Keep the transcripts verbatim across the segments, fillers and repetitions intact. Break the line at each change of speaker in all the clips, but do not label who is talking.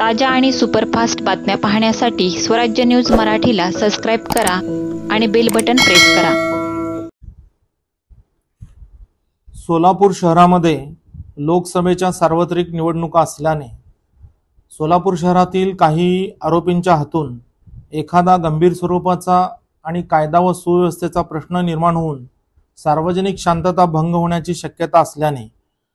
ताज्या आणि सुपरफास्ट बातम्या पाहण्यासाठी स्वराज्य न्यूज मराठीला सबस्क्राइब करा आणि बेल बटन प्रेस करा।
सोलापूर शहरामध्ये लोकसभेच्या सार्वत्रिक निवडणुका असल्याने सोलापूर शहरातील काही आरोपींच्या हातून एखादा गंभीर स्वरूपाचा आणि कायदा व सुव्यवस्थेचा प्रश्न निर्माण होऊन सार्वजनिक शांतता भंग होण्याची शक्यता असल्याने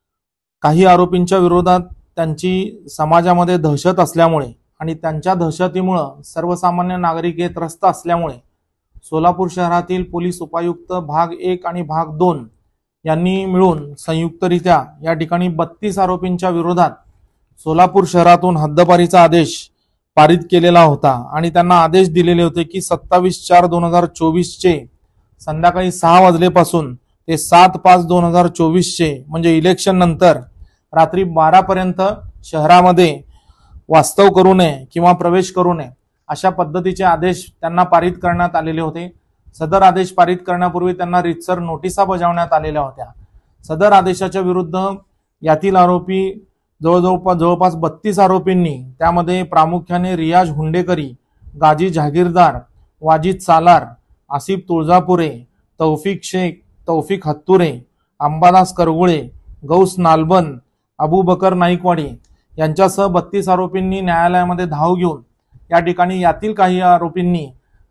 काही आरोपींच्या विरोधात त्यांची समाजामध्ये दहशत असल्यामुळे आणि त्यांच्या दहशतीमुळे सर्वसामान्य नागरिक हे त्रस्त असल्यामुळे सोलापूर शहरातील पोलीस उपायुक्त भाग एक आणि भाग दोन यांनी मिळून संयुक्तरित्या या ठिकाणी बत्तीस आरोपींच्या विरोधात सोलापूर शहरातून हद्दपारीचा आदेश पारित केलेला होता आणि त्यांना आदेश दिलेले होते की सत्तावीस चार दोन हजार चोवीस चे संध्याकाळी सहा वाजल्यापासून ते सात पाच दोन हजार चोवीस चे म्हणजे इलेक्शन नंतर रात्री बारा पर्यंत शहरामध्ये वास्तव करू नये किंवा प्रवेश करू नये अशा पद्धतीचे आदेश त्यांना पारित करण्यात आलेले होते। सदर आदेश पारित करण्यापूर्वी त्यांना रितसर नोटिसा बजावण्यात आलेल्या होत्या। सदर आदेशाच्या विरुद्ध यातील आरोपी जवळजवळ जवळपास बत्तीस आरोपींनी त्यामध्ये प्रामुख्याने रियाज हुंडेकरी, गाजी जहागीरदार, वाजिद सालार, आसिफ तुळजापुरे, तौफिक शेख, तौफिक हत्तुरे, अंबादास करगुळे, गौस नालबंद, अबू बकर नाईकवाडी यांच्यासह बत्तीस आरोपींनी न्यायालयामध्ये धाव घेऊन या ठिकाणी यातील काही आरोपींनी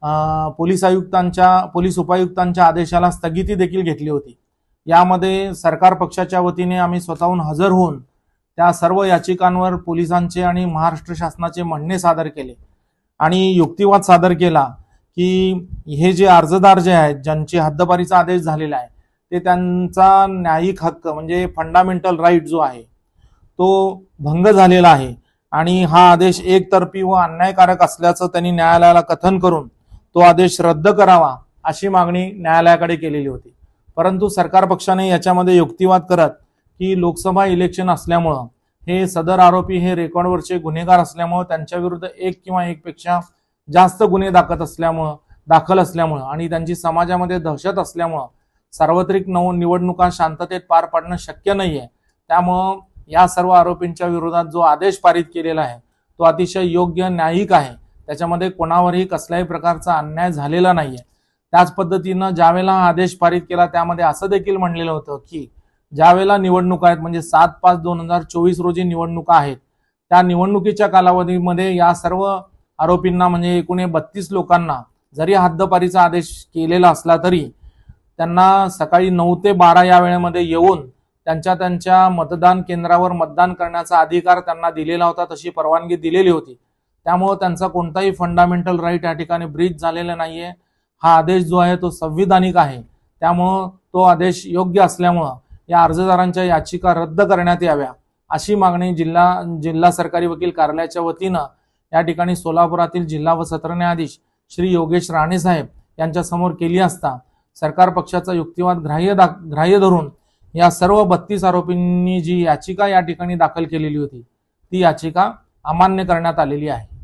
पोलीस आयुक्तांच्या पोलीस उपायुक्तांच्या आदेशाला स्थगिती देखील घेतली होती। यामध्ये सरकार पक्षाच्या वतीने आम्ही स्वतःहून हजर होऊन त्या सर्व याचिकांवर पोलिसांचे आणि महाराष्ट्र शासनाचे म्हणणे सादर केले आणि युक्तिवाद सादर केला की हे जे अर्जदार जे आहेत ज्यांची हद्दपारीचा आदेश झालेला आहे ते त्यांचा न्यायिक हक्क म्हणजे फंडामेंटल राईट जो आहे तो भंग झालेला आहे आणि हा आदेश एकतर्फी व अन्यायकारक असल्याचं त्यांनी न्यायालयाला कथन करून तो आदेश रद्द करावा अशी मागणी न्यायालयाकडे केलेली होती। परंतु सरकार पक्षाने याच्यामध्ये युक्तिवाद करत की लोकसभा इलेक्शन असल्यामुळं हे सदर आरोपी हे रेकॉर्डवरचे गुन्हेगार असल्यामुळं त्यांच्या विरुद्ध एक किंवा एक पेक्षा जास्त गुन्हे दाखल असल्यामुळं दाखल असल्यामुळं आणि त्यांची समाजामध्ये दहशत असल्यामुळं सार्वत्रिक निवडणुका शांततेत पार पाडणं शक्य नाहीये। त्यामुळं या सर्व आरोपींच्या विरोधात जो आदेश पारित केलेला आहे तो अतिशय योग्य न्यायिक आहे। त्याच्यामध्ये कोणावरही कसल्याही प्रकारचा अन्याय झालेला नाहीये। त्याच पद्धतीनं ज्यावेळेला हा आदेश पारित केला त्यामध्ये असं देखील म्हणलेलं होतं की ज्यावेळेला निवडणुका आहेत म्हणजे सात पाच दोन हजार चोवीस रोजी निवडणुका आहेत त्या निवडणुकीच्या कालावधीमध्ये या सर्व आरोपींना म्हणजे एकूण बत्तीस लोकांना जरी हद्दपारीचा आदेश केलेला असला तरी त्यांना सकाळी नऊ ते बारा या वेळेमध्ये येऊन त्यांच्या त्यांच्या मतदान केंद्रावर मतदान करण्याचा अधिकार त्यांना दिलेला होता, तशी परवानगी दिलेली होती। त्यामुळे त्यांचा कोणताही फंडामेंटल राईट या ठिकाणी ब्रीच झालेला नाहीये। हा आदेश जो आहे तो संविधानिक आहे। त्यामुळे तो आदेश योग्य असल्यामुळे या अर्जदारांच्या याचिका रद्द करण्यात याव्या अशी मागणी जिल्हा जिल्हा सरकारी वकील कार्यालयाच्या वतीनं या ठिकाणी सोलापुरातील जिल्हा व सत्र न्यायाधीश श्री योगेश राणे साहेब यांच्या समोर केली असता सरकार पक्षाचा युक्तिवाद ग्राह्य ग्राह्य धरून या सर्व बत्तीस आरोपींनी जी याचिका या ठिकाणी दाखल केलेली होती ती याचिका अमान्य करण्यात आलेली आहे।